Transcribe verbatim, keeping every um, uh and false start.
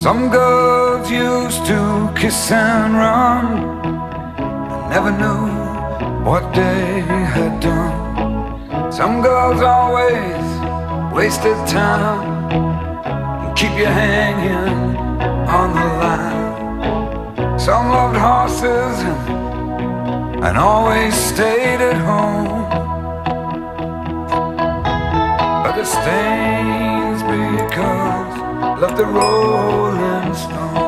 Some girls used to kiss and run, never knew what they had done. Some girls always wasted time and keep you hanging on the line. Some loved horses and, and always stayed at home. But the Stainsby Girls loved the Rolling Stones.